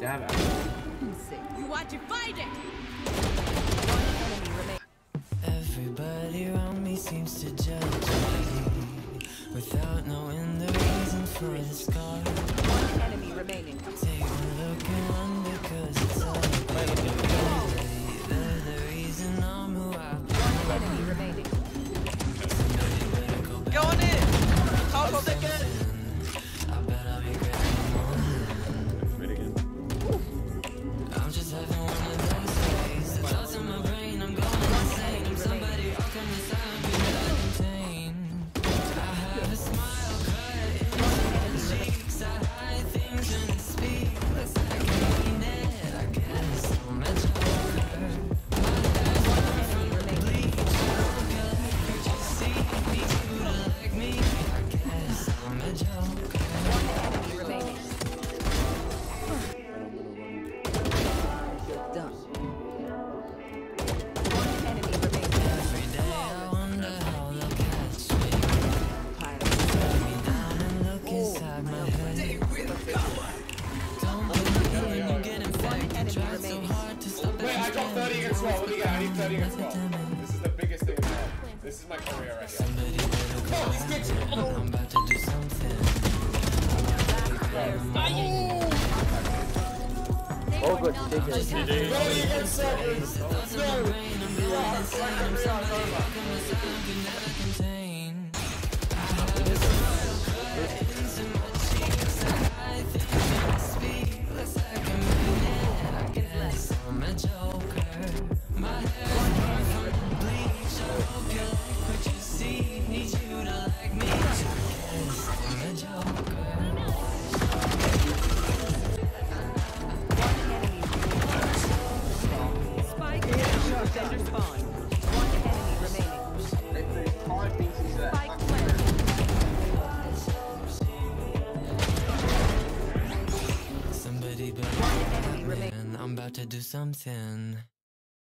Damn it. You want to fight it? Everybody around me seems to judge me without knowing the reason for the scar. One enemy remaining. Take a look and wonder, cause it's all they're the reason I'm who I've been. One enemy remaining. Going in! Top of the gun! I bet I'll be great in the morning. Wait again. I'm just having one of those days. The thoughts in my brain, I'm going insane. I'm somebody, how come this I've been contained? I have a smile cut into my cheeks. I hide things when I speak. Looks like I mean it, I guess. I'm a joker. My head's from bleach. Could you see me? You don't like me, I guess. I'm a joker. One enemy remaining. Done. One enemy remaining. Every day I wonder how they'll catch me. Put me down and look inside my head. Don't believe when you get infected. Try so hard to stop it. Wait, I dropped 30 against 12. Let me get I need 30 against 12. This is the biggest thing in the world. This is my career right here. Somebody better go back. I'm about to do something. Oh, good. Take it. 30 against 7. I'm a joker. My head from bleach. I hope you like what you see. Need you to like me. I'm a joker. Spike. Defender spawn. One enemy remaining. Spike planted. Somebody better. One enemy remaining. I'm about to do something.